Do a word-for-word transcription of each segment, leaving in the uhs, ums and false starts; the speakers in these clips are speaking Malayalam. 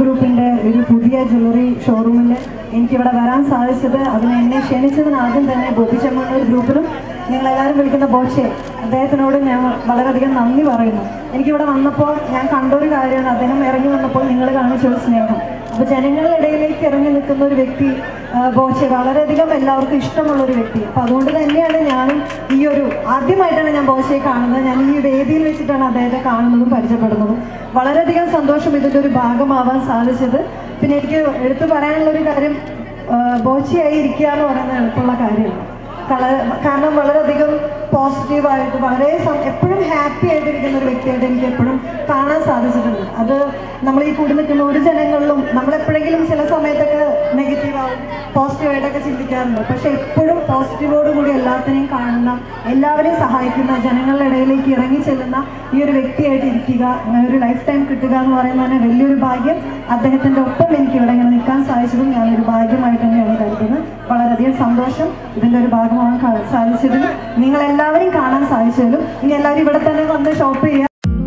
ഗ്രൂപ്പിൻ്റെ ഒരു പുതിയ ജ്വല്ലറി ഷോറൂമിൽ എനിക്കിവിടെ വരാൻ സാധിച്ചത്, അതിന് എന്നെ ക്ഷണിച്ചതിന് ആദ്യം തന്നെ ബോബി ചെമ്മണ്ണൂർ ഗ്രൂപ്പിലും നിങ്ങളെല്ലാവരും വിളിക്കുന്ന ബോച്ചെ അദ്ദേഹത്തിനോട് ഞാൻ വളരെയധികം നന്ദി പറയുന്നു. എനിക്കിവിടെ വന്നപ്പോൾ ഞാൻ കണ്ടൊരു കാര്യമാണ്, അദ്ദേഹം ഇറങ്ങി വന്നപ്പോൾ നിങ്ങൾ കാണിച്ചൊരു സ്നേഹം. അപ്പോൾ ജനങ്ങളുടെ ഇടയിലേക്ക് ഇറങ്ങി നിൽക്കുന്ന ഒരു വ്യക്തി ബോച്ചെ വളരെയധികം എല്ലാവർക്കും ഇഷ്ടമുള്ളൊരു വ്യക്തി. അപ്പോൾ അതുകൊണ്ട് തന്നെയാണ് ഞാനും ഈ ഒരു ആദ്യമായിട്ടാണ് ഞാൻ ബോച്ചയെ കാണുന്നത്. ഞാൻ ഈ വേദിയിൽ വെച്ചിട്ടാണ് അദ്ദേഹത്തെ കാണുന്നതും പരിചയപ്പെടുന്നതും. വളരെയധികം സന്തോഷം ഇതിൻ്റെ ഒരു ഭാഗമാവാൻ സാധിച്ചത്. പിന്നെ എനിക്ക് എടുത്തു പറയാനുള്ളൊരു കാര്യം, ബോച്ചയായി ഇരിക്കുക എന്ന് പറയുന്നത് എളുപ്പമുള്ള കാര്യമാണ്. കാരണം വളരെയധികം പോസിറ്റീവായിട്ട് വളരെ എപ്പോഴും ഹാപ്പി ആയിട്ടിരിക്കുന്ന ഒരു വ്യക്തിയായിട്ട് എനിക്ക് എപ്പോഴും കാണാൻ സാധിച്ചിട്ടുണ്ട്. അത് നമ്മൾ ഈ കൂടി നിൽക്കുന്ന ഒരു ജനങ്ങളിലും നമ്മളെപ്പോഴെങ്കിലും ചില സമയത്തൊക്കെ നെഗറ്റീവാവും, പോസിറ്റീവായിട്ടൊക്കെ ചിന്തിക്കാറുണ്ട്. പക്ഷെ എപ്പോഴും പോസിറ്റീവോടുകൂടി എല്ലാത്തിനെയും കാണുന്ന, എല്ലാവരെയും സഹായിക്കുന്ന, ജനങ്ങളുടെ ഇടയിലേക്ക് ഇറങ്ങി ചെല്ലുന്ന ഈ ഒരു വ്യക്തിയായിട്ട് ഇരിക്കുക, ഒരു ലൈഫ് ടൈം കിട്ടുക എന്ന് പറയുന്നത് തന്നെ വലിയൊരു ഭാഗ്യം. അദ്ദേഹത്തിൻ്റെ ഒപ്പം എനിക്ക് ഇവിടെ ഇങ്ങനെ നിൽക്കാൻ സാധിച്ചതും ഞാനൊരു ഭാഗ്യമായിട്ട് തന്നെയാണ് കരുതുന്നത്. വളരെയധികം സന്തോഷം ഇതിൻ്റെ ഒരു ഭാഗമാകാൻ സാധിച്ചതിലും നിങ്ങളെല്ലാവരെയും കാണാൻ സാധിച്ചതിലും. ഇനി എല്ലാവരും ഇവിടെ തന്നെ വന്ന് ഷോപ്പ് ചെയ്യുക.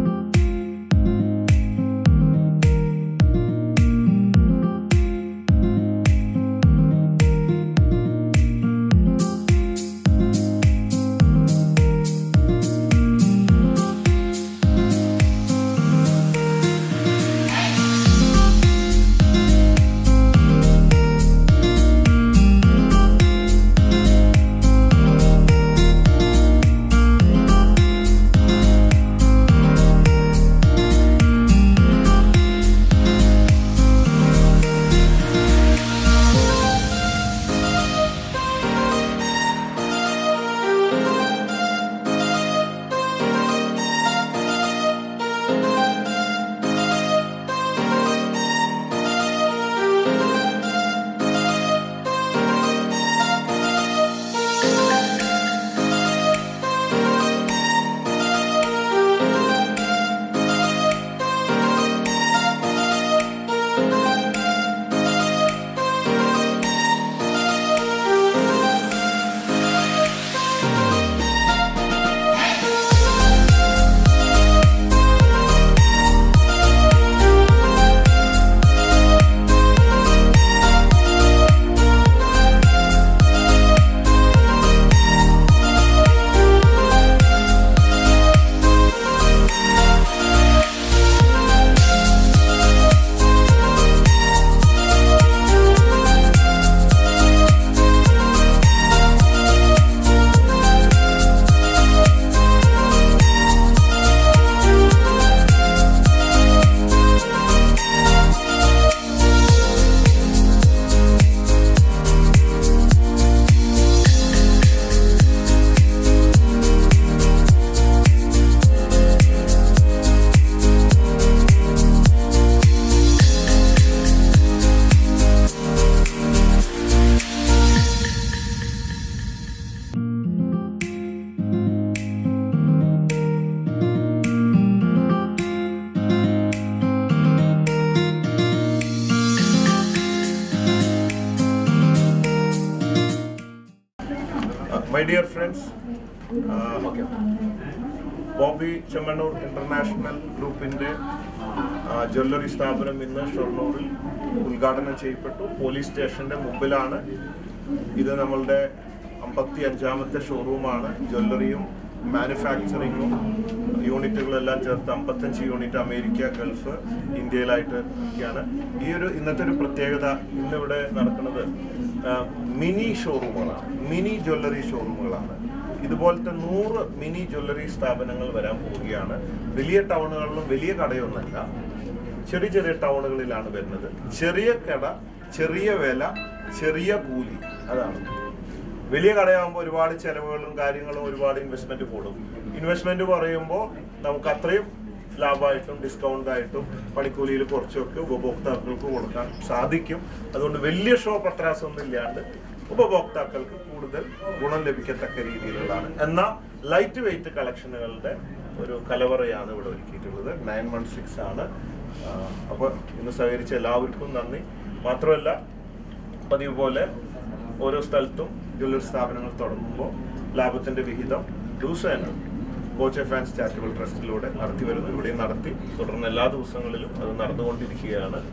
My dear friends, uh, Bobby Chamanur International Group in the uh, Jewelry സ്ഥാപനം ഇന്ന് ഷൊർണൂരിൽ ഉദ്ഘാടനം ചെയ്യപ്പെട്ടു. പോലീസ് സ്റ്റേഷന്റെ മുമ്പിലാണ്. ഇത് നമ്മളുടെ അമ്പത്തി അഞ്ചാമത്തെ ഷോറൂമാണ്. ജ്വല്ലറിയും മാനുഫാക്ചറിങ്ങും യൂണിറ്റുകളെല്ലാം ചേർത്ത് അമ്പത്തഞ്ച് യൂണിറ്റ് അമേരിക്ക, ഗൾഫ്, ഇന്ത്യയിലായിട്ട് ഒക്കെയാണ്. ഈ ഒരു ഇന്നത്തെ ഒരു പ്രത്യേകത, ഇന്നിവിടെ നടക്കുന്നത് മിനി ഷോറൂമുകളാണ്, മിനി ജ്വല്ലറി ഷോറൂമുകളാണ്. ഇതുപോലത്തെ നൂറ് മിനി ജ്വല്ലറി സ്ഥാപനങ്ങൾ വരാൻ പോവുകയാണ്. വലിയ ടൗണുകളിലും വലിയ കടയൊന്നുമല്ല, ചെറിയ ചെറിയ ടൗണുകളിലാണ് വരുന്നത്. ചെറിയ കട, ചെറിയ വില, ചെറിയ കൂലി, അതാണ്. വലിയ കടയാകുമ്പോൾ ഒരുപാട് ചെലവുകളും കാര്യങ്ങളും ഒരുപാട് ഇൻവെസ്റ്റ്മെന്റ് കൂടും. ഇൻവെസ്റ്റ്മെന്റ് പറയുമ്പോൾ നമുക്ക് അത്രയും ലാഭമായിട്ടും ഡിസ്കൗണ്ട് ആയിട്ടും പണിക്കൂലിയിൽ കുറച്ചൊക്കെ ഉപഭോക്താക്കൾക്ക് കൊടുക്കാൻ സാധിക്കും. അതുകൊണ്ട് വലിയ ഷോ പത്രാസൊന്നും ഇല്ലാണ്ട് ഉപഭോക്താക്കൾക്ക് കൂടുതൽ ഗുണം ലഭിക്കത്തക്ക രീതിയിലുള്ളതാണ്. എന്നാൽ ലൈറ്റ് വെയിറ്റ് കളക്ഷനുകളുടെ ഒരു കലവറയാണ് ഇവിടെ ഒരുക്കിയിട്ടുള്ളത്. നയൻ വൺ സിക്സ് ആണ്. അപ്പോൾ ഇന്ന് സഹകരിച്ച എല്ലാവർക്കും നന്ദി. മാത്രമല്ല, പതിവ് പോലെ ഓരോ സ്ഥലത്തും ജ്വല്ലറി സ്ഥാപനങ്ങൾ തുടങ്ങുമ്പോൾ ലാഭത്തിന്റെ വിഹിതം ദിവസേന ബോച്ചെ ഫാൻസ് ചാരിറ്റബിൾ ട്രസ്റ്റിലൂടെ നടത്തി വരുന്നു. ഇവിടെയും നടത്തി, തുടർന്ന് എല്ലാ ദിവസങ്ങളിലും അത് നടന്നുകൊണ്ടിരിക്കുകയാണ്.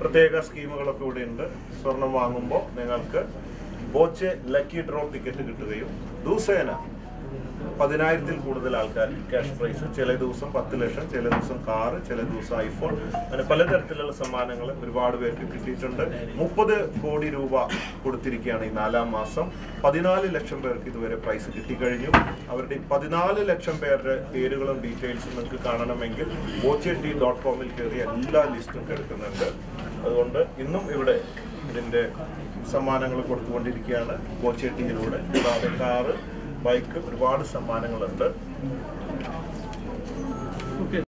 പ്രത്യേക സ്കീമുകളൊക്കെ ഇവിടെ ഉണ്ട്. സ്വർണം വാങ്ങുമ്പോൾ നിങ്ങൾക്ക് ബോച്ചെ ലക്കി ഡ്രോ ടിക്കറ്റ് കിട്ടുകയും ദിവസേന പതിനായിരത്തിൽ കൂടുതൽ ആൾക്കാർക്ക് ക്യാഷ് പ്രൈസ്, ചില ദിവസം പത്ത് ലക്ഷം, ചില ദിവസം കാറ്, ചില ദിവസം ഐഫോൺ, അങ്ങനെ പലതരത്തിലുള്ള സമ്മാനങ്ങൾ ഒരുപാട് പേർക്ക് കിട്ടിയിട്ടുണ്ട്. മുപ്പത് കോടി രൂപ കൊടുത്തിരിക്കുകയാണ് ഈ നാലാം മാസം. പതിനാല് ലക്ഷം പേർക്ക് ഇതുവരെ പ്രൈസ് കിട്ടിക്കഴിഞ്ഞു. അവരുടെ പതിനാല് ലക്ഷം പേരുടെ പേരുകളും ഡീറ്റെയിൽസും നിങ്ങൾക്ക് കാണണമെങ്കിൽ ബോച്ചെ ടി ഡോട്ട് കോമിൽ കയറി എല്ലാ ലിസ്റ്റും കിടക്കുന്നുണ്ട്. അതുകൊണ്ട് ഇന്നും ഇവിടെ ഇതിൻ്റെ സമ്മാനങ്ങൾ കൊടുത്തുകൊണ്ടിരിക്കുകയാണ് ബോച്ചെ ടിയിലൂടെ. കൂടാതെ കാറ്, ബൈക്ക്, ഒരുപാട് സമ്മാനങ്ങളുണ്ട്.